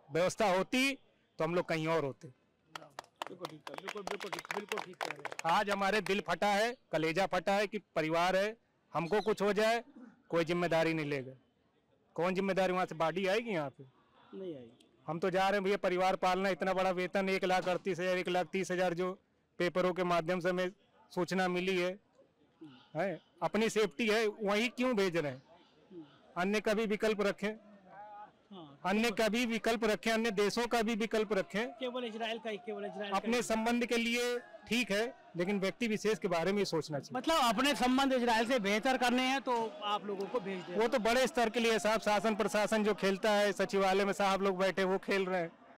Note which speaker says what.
Speaker 1: व्यवस्था होती तो हम लोग कहीं और होते।
Speaker 2: बिल्कुल ठीक है, बिल्कुल ठीक कह रहे हैं।
Speaker 1: आज हमारे दिल फटा है, कलेजा फटा है कि परिवार है, हमको कुछ हो जाए कोई जिम्मेदारी नहीं लेगा। कौन जिम्मेदारी, वहां से बॉडी आएगी यहाँ पे?
Speaker 2: नहीं आई।
Speaker 1: हम तो जा रहे हैं भैया परिवार पालना, इतना बड़ा वेतन 1,38,000 1,30,000 जो पेपरों के माध्यम से हमें सूचना मिली है, अपनी सेफ्टी है, वही क्यों भेज रहे हैं? अन्य का भी विकल्प रखें, अन्य का भी विकल्प रखें, अन्य देशों का भी विकल्प रखें।
Speaker 2: केवल इजराइल का ही, केवल इजराइल
Speaker 1: अपने संबंध के लिए ठीक है, लेकिन व्यक्ति विशेष के बारे में सोचना चाहिए।
Speaker 2: मतलब अपने संबंध इजराइल से बेहतर करने हैं तो आप लोगों को भेज दें।
Speaker 1: वो तो बड़े स्तर के लिए साहब, शासन प्रशासन जो खेलता है, सचिवालय में साहब लोग बैठे वो खेल रहे हैं।